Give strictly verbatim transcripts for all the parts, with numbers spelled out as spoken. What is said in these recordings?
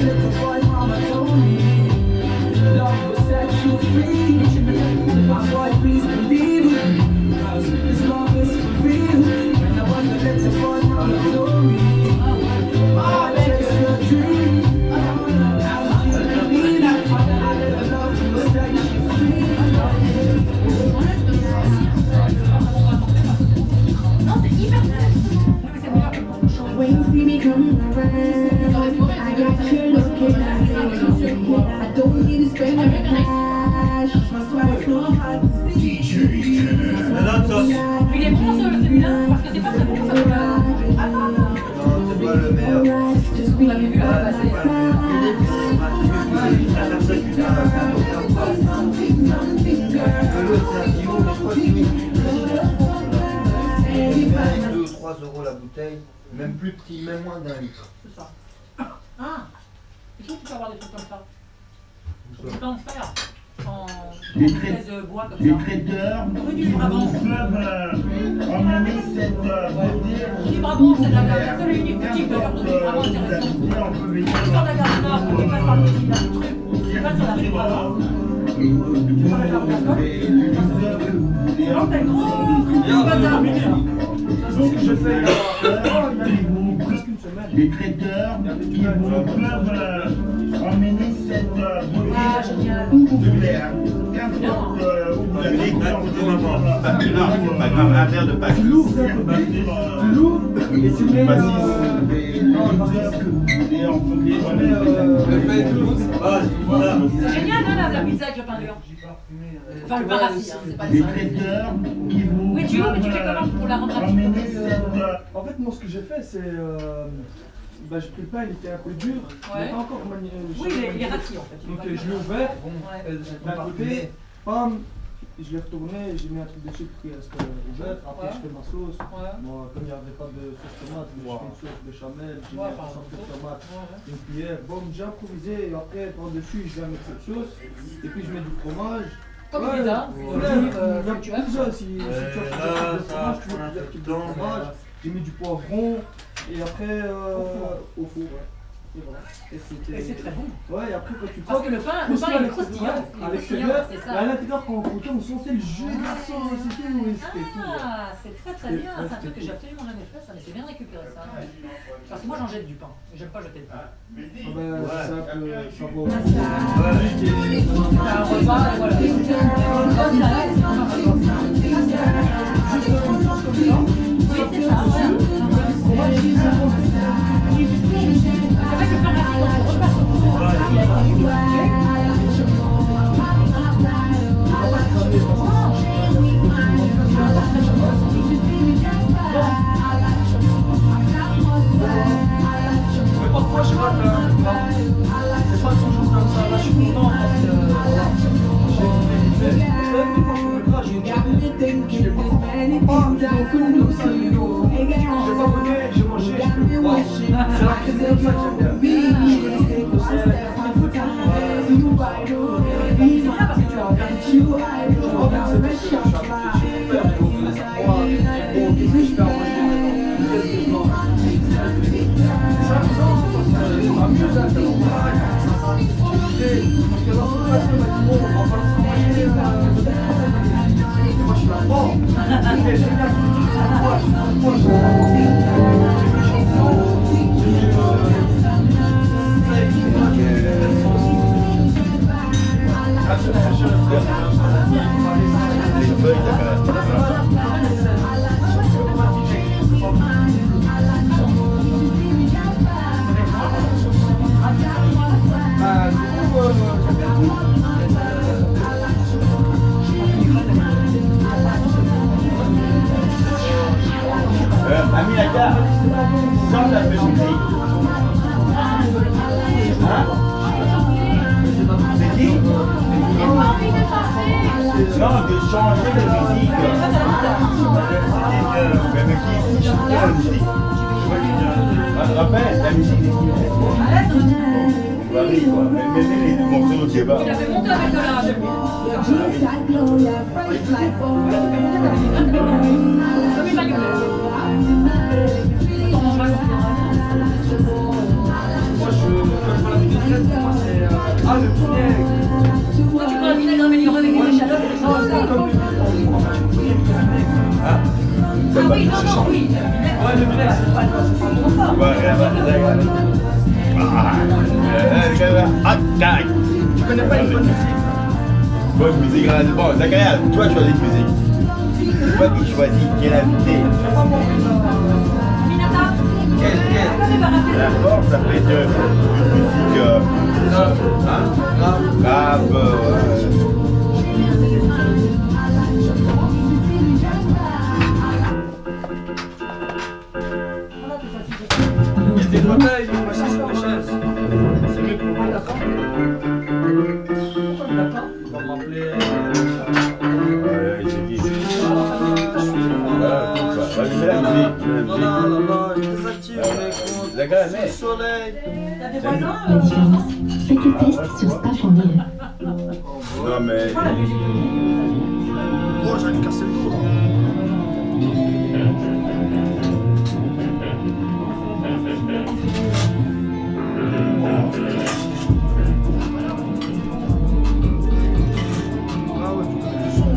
little boy, mama told me love will set you free. My boy, please believe it, 'cause this love is for real. When I was a little boy, mama told me, mama, chase your dream. Now you believe it, love will set you free. When you see me come around, I got you looking at me. I don't need to spend my cash. My swag's so hard to see. La note sauce. Il est bon celui-là parce que c'est pas très bon, ça peut pas. Ah non, non. Non, c'est pas le meilleur. On l'avait vu là passer. deux ou trois euros la bouteille, même plus petit, même moins d'un litre. C'est ça. Ah, est-ce que tu peux avoir des trucs comme ça? Tu peux en faire en espèce de bois comme ça. Les traiteurs Rue du Brabant. club emmener cette beauté. Du Brabant, c'est la seule et unique boutique d'ailleurs de Brabant intéressante. Tu sors de la gare du Nord, tu passes par le petit là, le truc, tu passes sur la rue du Brabant. Tu prends la gare de Gascogne. Oh, t'as le gros bazar. C'est ce que je fais presque une semaine. Les traiteurs qui vont au club emmener cette beauté où vous voulez. Qu'importe où vous allez. Non, c'est pas grave, un verre de Pâques. Tu l'ouvres, tu l'ouvres et tu mets Pas euh, six. non, parce que et en fonction Le fait de l'eau, c'est pas voilà. C'est génial, hein, la, la pizza avec la peinture. Enfin, le parasite, hein, c'est pas les le traiteurs qui vont Oui, tu veux, mais tu fais comment pour la rendre rapide? emmener cette En fait, moi, ce que j'ai fait, c'est. Euh, bah, j'ai pris le pain, il était un peu dur. Il Ouais. n'était pas encore manié. Oui, il est, il est rassis en fait. il est Donc, pas euh, bien. je l'ai ouvert. Ouais. euh, D'un côté, pam, je l'ai retourné, j'ai mis un truc dessus qui reste ouvert. Après, Ouais. je fais ma sauce. Ouais. Moi, comme il n'y avait pas de sauce tomate, je fais une sauce béchamel, j'ai Ouais, mis un par peu de exemple. tomate, Ouais, ouais. une cuillère. Bon, j'ai improvisé et après, par-dessus, je viens mettre cette sauce. Et puis, je mets du fromage. Comme Ouais, pizza, ouais, olive, euh, il y a ce que tu aimes. tout ça, si, si tu as Euh, fait là, de ça fromage, tu prend mets un plusieurs peu types de de temps, fromage. J'ai mis du poivron et après euh, Au four. au four, ouais. Et voilà. Et c'était- Et c'est très bon. Ouais, et après quand tu Parce que le pain, le pain il est croustillant. Il est à croustillant, l'extérieur, c'est mais à ça. l'intérieur quand on coupait, on sentait le jus de la sauce et tout, et c'était tout. ouais. Ah, c'est très très Et- bien. ouais, C'est un truc que c'était j'ai absolument jamais fait, ça, mais c'est bien de récupérer ça. Parce que moi j'en jette du pain. J'aime pas jeter le pain. Ah ben, ça, peut- ça vaut. C'est un repas, et voilà. Comme ça, là, oui, c'est ça, voilà. C'est vrai que le pain rapide, quand tu repasses au four, il a Mais parfois, je rate un plat. C'est pas toujours comme ça. Là, je suis content parce que voilà, j'ai fait vite fait. Parce que même quand je fais le plat, j'ai dit, je l'ai pas pas, donc comme ça, il est au- j'ai pas goûté, j'ai mangé, je fais waouh. C'est la cuisine comme ça que j'aime bien. Je connais le conseil, c'est bien parce que tu as en fait, c'est parce que je suis habitué chez mon père, donc moi, bon, qu'est-ce que je fais à manger maintenant? Qu'est-ce que je mange? Ça me semble, parce que je m'amuse à faire mon travail. Parce que lorsque je passe, il m'a dit, bon, on va pas le travailler, euh, et moi, je suis là, bon, ok, génial. Moi, je- moi, je- j'ai mis le champignon, j'ai mis, euh, ça, et puis, moi, j'ai mis la sauce. Ah, c'est la chair, c'est Les feuilles, d'accord. Ah, du coup, euh, Euh, Ami Laka, chante un peu de musique. Hein? C'est qui? Non, de changer de musique. Mais mais qui qui chante la musique? Ah, te rappelles, la musique des qui? Varie quoi, mais mais les morceaux de Kéba. Tu l'as fait monter avec de la j'aime bien. Comme une mayonnaise. T'en manges pas, moi, je, quand je vois la vidéo Ah, le vinaigre. Quand tu prends le vinaigre amélioré avec des échalotes et des Non, choses, c'est comme le vinaigre. Ah, ah oui, non, non, oui, le vinaigre. Ouais, le vinaigre, c'est pas c'est pas trop fort. ouais, regarde, regarde. Ah, euh, regarde, ah, tac. Tu connais pas une bonne musique? Bonne musique, regarde. Bon, Zacharias, toi, tu choisis une musique. C'est toi qui choisis quelle invité. Aminata. Quel, quel? Ah, débarrassez. La force, ça peut être euh, une musique. Euh, Grave. hein? Grave. Grave. Euh, Il y a des fauteuils, moi je suis sur les chaises. C'est mieux pour moi, d'accord? Pourquoi il l'a pas? Il va m'appeler. euh, j'ai dit. Ah, je suis. Voilà, écoute, bah, vas-y, mets la musique. mets la Non, musique. non, non, non, je désactive mes comptes. D'accord, C'est mais- le soleil. T'as des voisins La euh, différence, faites le test sur Spa point B E. Non, mais. C'est quoi la musique? Oh, j'allais casser le dos là. Ah ouais, tu connais le son,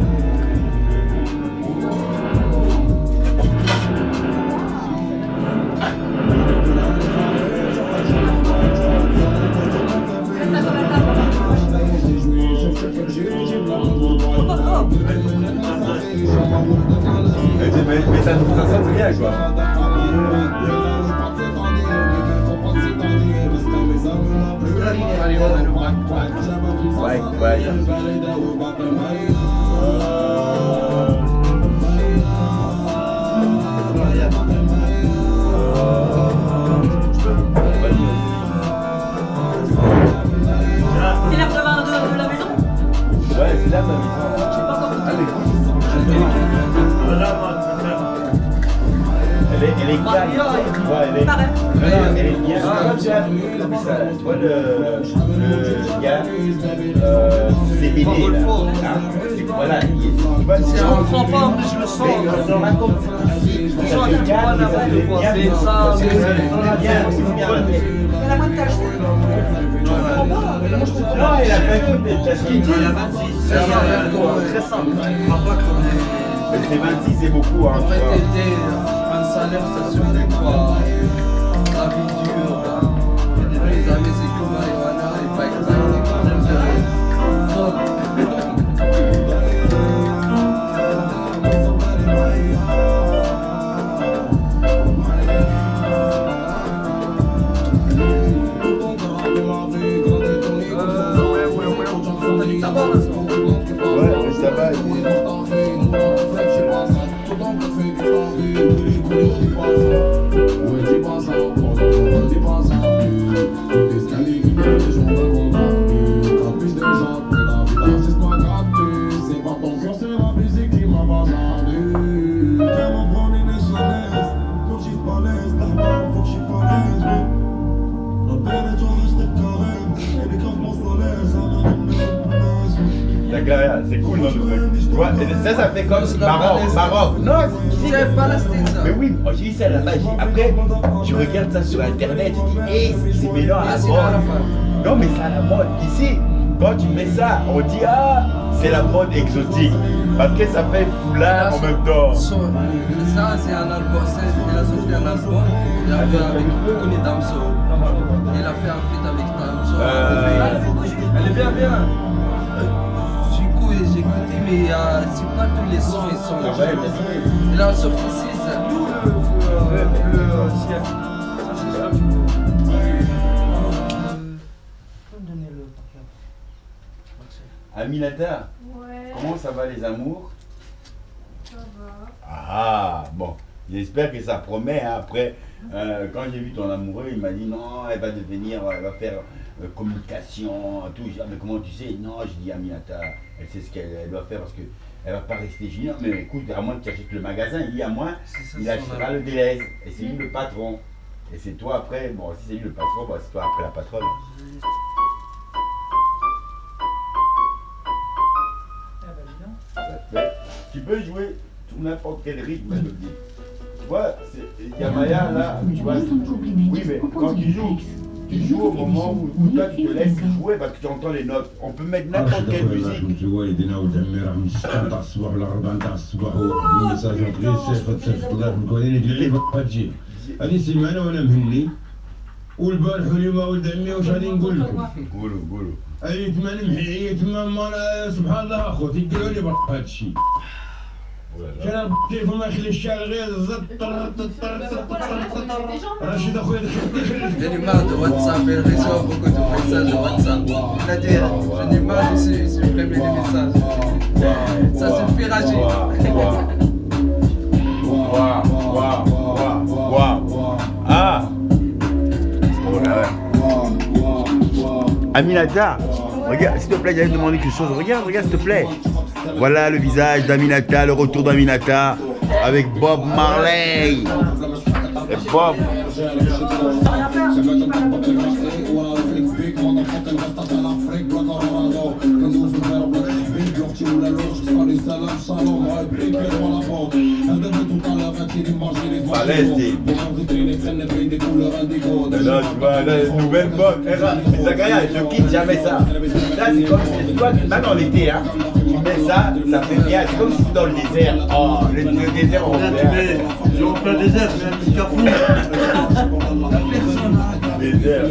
Reste là sur la table. Mais, mais, mais ça, ça sonne bien, quoi. Allez, on a le bac. Ouais, ouais. C'est l'air de la, de, de la maison? Ouais, c'est là ma maison. J'ai pas encore goûté. Ah, mais elle est, elle est calme. Ouais, elle est. Pareil. Non, non, elle est bien. Comme tu as vu ça, tu vois le, le gars, euh, C B D là. Hein? Voilà, il tu vois, Je comprends pas, mais je le sens. mais on s'en rend compte. Je sens qu'il y a pas n'importe quoi. C'est ça, c'est ça. bien, c'est bien. Elle a moins de cash. Je comprends pas, mais moi je comprends Non, pas. il a pas écouté, parce qu'il dit. C'est ça, très simple. Mais c'est vingt-six, c'est beaucoup. Hein, En tu fait, vois. aider un salaire, ça se fait quoi? La vie dure. Les amis, c'est comme marijuana et pas Ouais, mais ça va. il- Zacharias, c'est cool dans le truc. Tu vois, et ça, ça fait comme Maroc. Maroc. Non, c'est- C'est Palestine, ça. mais oui, moi, j'ai dit ça là-bas. j'ai- Après, tu regardes ça sur internet, tu dis, hé, c'est mélange à Ah, la c'est dans la mode. fin. Non, mais c'est à la mode. Ici, quand tu mets ça, on dit, ah, c'est la mode exotique. Parce que ça fait foulard en même temps. So- Ça, c'est un album. c'est- Il a sorti un album. Il a fait avec Koni Damso. Il a fait un feat avec Damso. Euh, Elle est bien, bien. Du coup, j'ai écouté, mais euh, c'est pas tous les sons, ils sont. Ah ouais, bien sûr. Il a sorti six. D'où le, le, le ciel. Ça, c'est ça. Tu peux me donner le portable? Aminata, Ouais, comment ça va les amours? ça va. Ah, bon, j'espère que ça promet. Hein. Après, euh, quand j'ai vu ton amoureux, il m'a dit non, elle va devenir, elle va faire euh, communication, tout. J'ai dit, ah, mais comment tu sais? Non, je dis Aminata, elle sait ce qu'elle elle doit faire parce que elle va pas rester junior. Mais écoute, à moins que tu achètes le magasin, il dit à moi, C'est ça, il son achètera le Deleuze. Et c'est lui le patron. Et c'est toi après, bon, si c'est lui le patron, bah, c'est toi après la patronne. Ah bah dis donc. Mais tu peux jouer sur n'importe quel rythme, je le dis. Tu vois, c'est- Yamaya là, tu vois, Please don't compliment oui, mais upon quand the tu joues, text. tu joues au moment où, où toi tu te laisses jouer parce que tu entends les notes. On peut mettre n'importe quelle musique. والبارح واليوم ولد عمي واش غادي نقول لكم؟ قولوا قولوا. عييت ما نمحي تما سبحان الله اخوتي ديروا لي برك هذا الشيء. كان التليفون ما يخليش شاعل غير زط رشيد اخويا J'en ai marre de WhatsApp, elle reçoit beaucoup de messages de WhatsApp. C'est-à-dire, j'en ai marre de supprimer les messages. Ça se fait rager. Waouh, waouh, waouh, waouh. Ah. Oh là là. Aminata, regarde, s'il te plaît, j'allais te demander quelque chose. Regarde, regarde, s'il te plaît. Voilà le visage d'Aminata, le retour d'Aminata avec Bob Marley. Et Bob. Palestine. Là, tu vois, là, nouvelle mode. Zakaria, je quitte jamais ça. Là, c'est comme si toi, maintenant l'été, hein, tu mets ça, ça fait bien. C'est comme si tu es dans le désert. Oh, le, le désert européen. Si on fait le désert, c'est un petit carrefour. Désert.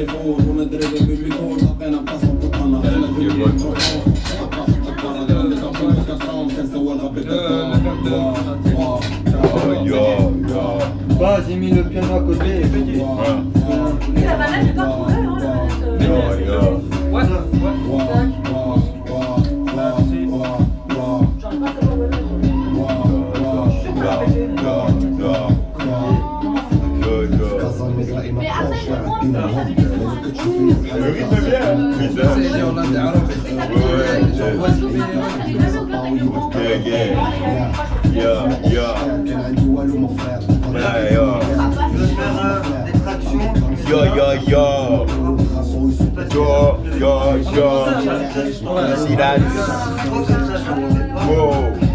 Oh, yo, yo. Bah, j'ai mis le piano à côté. Et la manette, j'ai pas trouvé, hein, la manette. Yo, yo. Ouais, ouais. J'arrive pas à savoir où elle est. Je suis sûre qu'on l'a pété. Mais après, je pense que Le rythme est bien, hein. C'est les Hollandais arabes. J'envoie ce billet. Yeah, yeah. Yeah, yeah. Yeah, yo. Je vais faire euh, des tractions. Yo, yo, yo. Yo, yo, yo. Silence. Wow.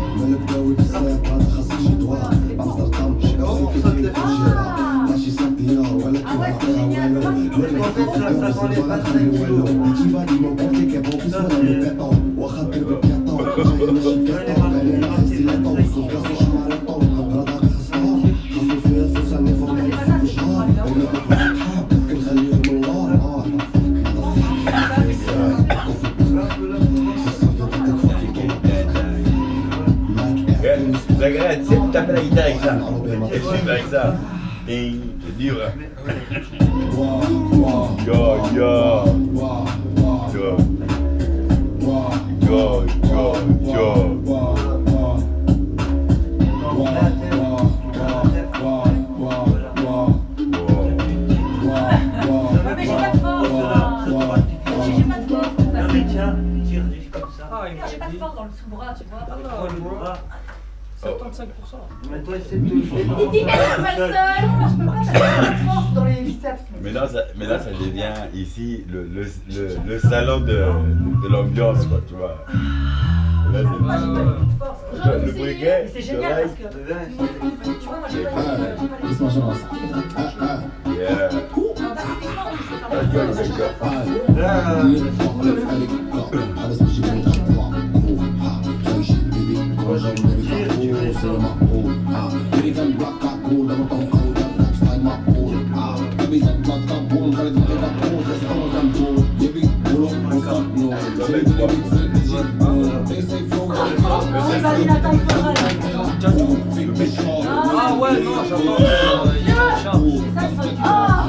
Zakaria, tu sais, tu tapes la guitare avec ça. Tu fumes avec ça. Ding, c'est dur. Hein. Yo, yo. Yo. Yo, yo, yo. Mais j'ai pas de force. J'ai pas de force. Tiens, tire comme ça. J'ai pas de force dans le sous-bras, tu vois. soixante-quinze pour cent. Mais toi, essaie de te Il dit mais je suis pas le seul. Je peux pas faire de force dans les biceps. Mais là, ça, mais là, ça devient ici le, le, le, le salon de, de l'ambiance, quoi, tu vois. Là, Moi, j'ai pas du tout de force. le, Genre, le c'est- briquet, C'est génial parce que. Tu vois, moi, j'ai pas j'ai pas les forces. yeah. Non, pas typiquement, je peux faire Yo, des yo, yo. Là, Ah ouais, non, j'entends. Ah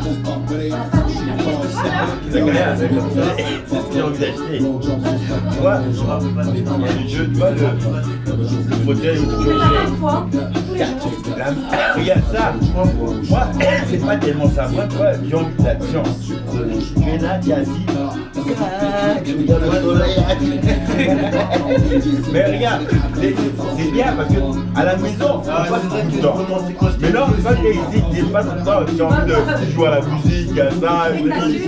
Zakaria, c'est c'est ce que j'ai envie d'acheter. Tu vois, je, tu vois le, le fauteuil où tu Je vais faire une fois. La- regarde ça. Moi, c'est pas tellement ça. Moi, tu vois, j'ai envie d'action. Tu es là, tu es assis. Tu regardes le soleil. Mais regarde, c'est c'est bien parce que à la maison, c'est pas tout le temps. Mais non, quand tu es ici, tu n'es pas tout le temps. Tu as envie de jouer à la musique, à ça, et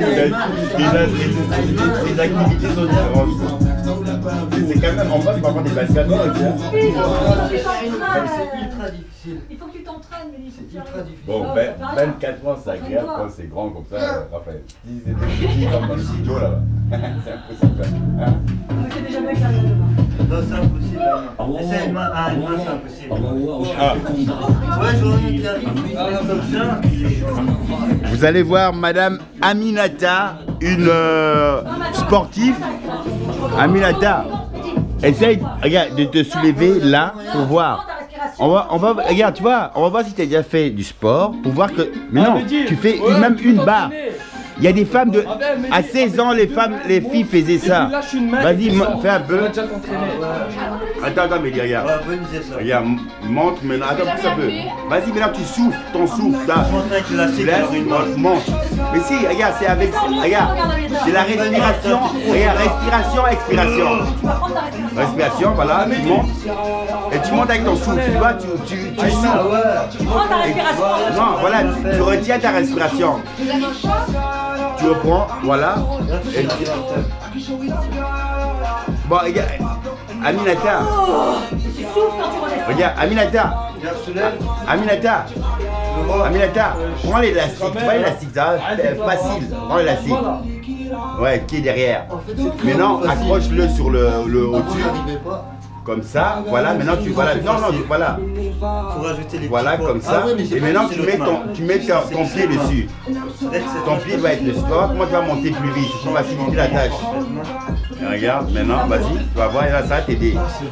les activités sont différentes. C'est quand même en bas, tu vas avoir des baskets. Il faut que tu t'entraînes. c'est ultra difficile. Il faut que tu t'entraînes, Mélie. ultra difficile. Bon, ben, vingt-quatre ans, c'est agréable quand c'est grand comme ça, euh, Raphaël. Si c'était petit comme dans le studio là-bas, c'est impossible. Hein. C'est déjà bien que ça arrive demain. Non, c'est impossible. Hein. Essaye une main, ah, une main, c'est impossible. Ah. Ouais, je vois qui arrive. Comme ça. Vous allez voir Madame Aminata, une euh, sportive. Aminata, essaye, regarde, de te soulever là pour voir. On va, on va, regarde, tu vois, on va voir si tu as déjà fait du sport pour voir que. Mais non, tu fais ouais, même tu une peux barre. t'entraîner. Il y a des femmes de. Ah ben, mais À dis- seize ans, les femmes, les filles faisaient ça. Lâche une main. Vas-y, et mo- descends. fais un Tu peu. vas déjà t'entraîner. Attends, attends, mais dis, regarde. Ouais, bonne idée ça. Regarde, m- monte maintenant. Attends, pousse un peu. Vas-y, maintenant tu souffles, ton souffle là. Je montre avec la Tu laisses, monte, monte. Mais si, regarde, c'est avec. Regarde, c'est la respiration. Regarde, respiration, expiration. Tu vas prendre ta respiration. Respiration, voilà, tu montes. Et tu montes avec ton souffle, tu vois, tu, tu, tu souffles. Ah ouais. Tu prends ta respiration. Non, voilà, tu, tu retiens ta respiration. Tu reprends, voilà. Et tu- Bon, regarde, Aminata, Oh, tu souffles quand tu redescends. regarde, Aminata, Viens, soulève. Aminata, Je vois. Aminata, prends l'élastique, tu vois l'élastique, ça va, c'est facile, prends l'élastique. Voilà. Ouais, qui est derrière. En fait, c'est très Maintenant, facile. accroche-le sur le, le Avant, au-dessus, j'arrivais pas. comme ça, voilà, maintenant tu, voilà, non, non, voilà. Faut rajouter les Voilà, petits pois. comme ça, Ah ouais, mais j'ai et pas maintenant dit tu c'est mets l'autre ton, main. tu mets ton, ton C'est pied cette main. dessus. C'est cette Ton main. pied va être dessus. Tu vas voir comment tu vas monter plus vite, pour faciliter la tâche. Et regarde, maintenant, vas-y, tu vas voir, et là, ça va t'aider.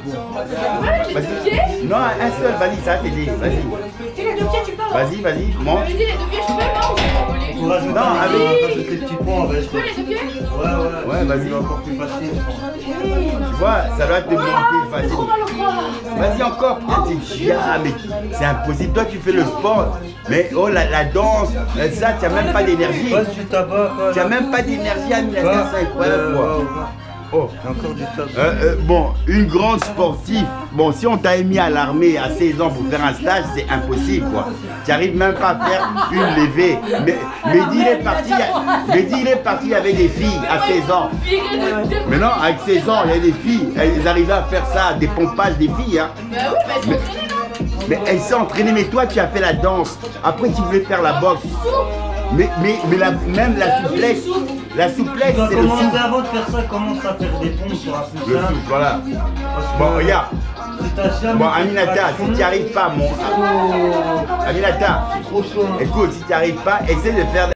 Vas-y. Non, un seul, vas-y, ça va t'aider. Vas-y, Tu les deux pieds, tu peux. vas-y, vas-y, monte. Mais dis les deux pieds, je peux pas ou je vais Faut rajouter Non, les- avec- rajouter les petits points, ouais. je peux les deux pieds? Ouais, ouais. Ouais, vas-y. C'est encore plus facile. Tu vois, ça doit te monter facile. Trop mal au bras. Vas-y encore, peut-être c'est ah, mais c'est impossible. Toi, tu fais le sport, mais oh, la, la danse, euh, ça, tu n'as même pas d'énergie. Passe du tabac, quoi. Tu n'as même pas d'énergie à Aminata, Ouais, c'est incroyable, ouais, quoi. ouais, ouais. Oh. Il y a encore du tabac. Euh, euh, bon, une grande sportive, bon, si on t'a mis à l'armée à seize ans pour faire un stage, c'est impossible, quoi. Tu n'arrives même pas à faire une levée. Mais Mehdi, il est parti, Mehdi, il est parti avec des filles à seize ans. Mais non, avec seize ans, il y a des filles, elles arrivaient à faire ça, des pompages des filles, hein. Bah oui, bah elles sont entraînées là. Mais elles s'est entraînées, mais toi, tu as fait la danse. Après, tu voulais faire la boxe. Mais, mais, mais la, même la souplesse, la souplesse, Tu dois c'est le commencer souffle. avant de faire ça, commence à faire des ponts sur un peu Le simple. souffle, voilà. Parce que Bon, regarde. si t'as jamais Bon, fait de Aminata, traction, si tu n'y arrives pas, mon... Aminata, c'est trop chaud. hein. écoute, si tu n'y arrives pas, essaie de faire